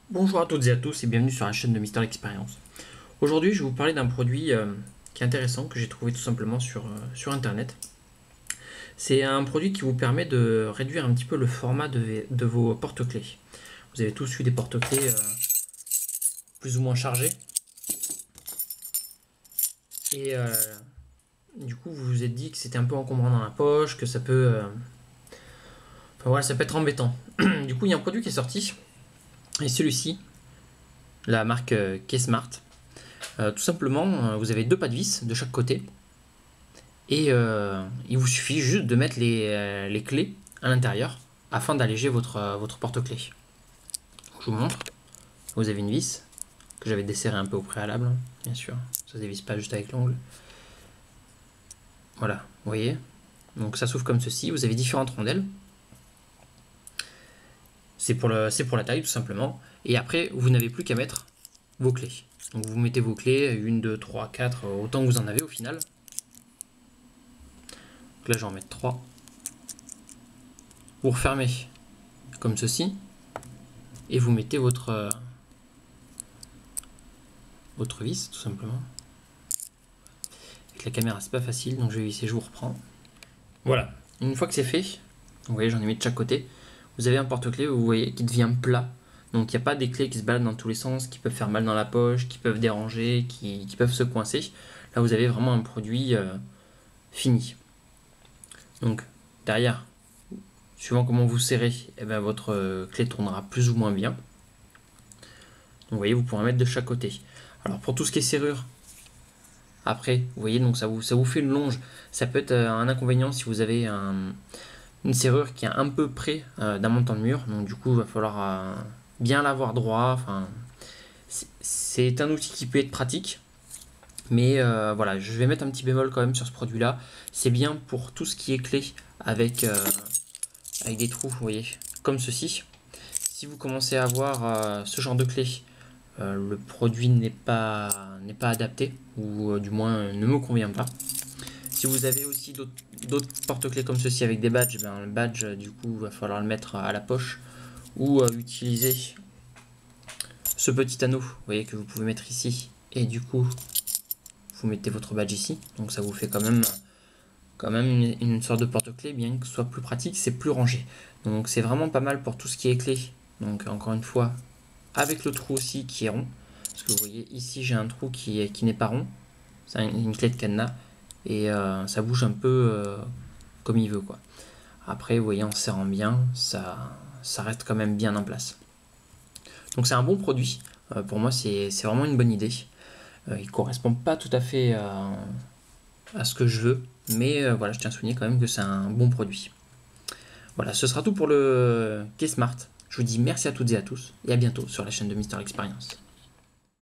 Bonjour à toutes et à tous et bienvenue sur la chaîne de Mister Experience. Aujourd'hui, je vais vous parler d'un produit qui est intéressant, que j'ai trouvé tout simplement sur internet. C'est un produit qui vous permet de réduire un petit peu le format de vos porte-clés. Vous avez tous eu des porte-clés plus ou moins chargés. Et du coup, vous vous êtes dit que c'était un peu encombrant dans la poche, que ça peut, enfin, voilà, ça peut être embêtant. Du coup, il y a un produit qui est sorti, et celui-ci, la marque K-Smart. Tout simplement, vous avez deux pas de vis de chaque côté. Et il vous suffit juste de mettre les clés à l'intérieur afin d'alléger votre porte-clés. Je vous montre. Vous avez une vis que j'avais desserrée un peu au préalable, hein, bien sûr. Ça ne dévisse pas juste avec l'ongle. Voilà, vous voyez. Donc ça s'ouvre comme ceci. Vous avez différentes rondelles. C'est pour la taille tout simplement. Et après, vous n'avez plus qu'à mettre vos clés. Donc vous mettez vos clés, 1, 2, 3, 4, autant que vous en avez au final. Donc là, je vais en mettre 3. Vous refermez comme ceci. Et vous mettez votre vis, tout simplement. Avec la caméra, c'est pas facile, donc je vais visser, je vous reprends. Voilà, une fois que c'est fait, vous voyez, j'en ai mis de chaque côté. Vous avez un porte-clés, vous voyez, qui devient plat. Donc il n'y a pas des clés qui se baladent dans tous les sens, qui peuvent faire mal dans la poche, qui peuvent déranger, qui peuvent se coincer. Là, vous avez vraiment un produit fini. Donc derrière, suivant comment vous serrez, eh ben, votre clé tournera plus ou moins bien. Donc vous voyez, vous pourrez en mettre de chaque côté. Alors pour tout ce qui est serrure, après, vous voyez, donc ça vous fait une longe. Ça peut être un inconvénient si vous avez une serrure qui est un peu près d'un montant de mur. Donc du coup, il va falloir bien l'avoir droit. Enfin, c'est un outil qui peut être pratique. Mais voilà, je vais mettre un petit bémol quand même sur ce produit-là. C'est bien pour tout ce qui est clé avec des trous, vous voyez, comme ceci. Si vous commencez à avoir ce genre de clé, le produit n'est pas adapté, ou du moins ne me convient pas. Si vous avez aussi d'autres porte-clés comme ceci avec des badges, ben, le badge du coup va falloir le mettre à la poche, ou utiliser ce petit anneau, vous voyez, que vous pouvez mettre ici, et du coup vous mettez votre badge ici, donc ça vous fait quand même une sorte de porte-clés, bien que ce soit plus pratique, c'est plus rangé. Donc c'est vraiment pas mal pour tout ce qui est clé. Donc encore une fois, avec le trou aussi qui est rond, parce que vous voyez ici j'ai un trou qui n'est pas rond, c'est une clé de cadenas, et ça bouge un peu comme il veut, quoi. Après, vous voyez, en serrant bien, ça reste quand même bien en place. Donc c'est un bon produit, pour moi c'est vraiment une bonne idée. Il correspond pas tout à fait à ce que je veux, mais voilà, je tiens à souligner quand même que c'est un bon produit. Voilà, ce sera tout pour le K-Smart. Je vous dis merci à toutes et à tous, et à bientôt sur la chaîne de Mister Experience.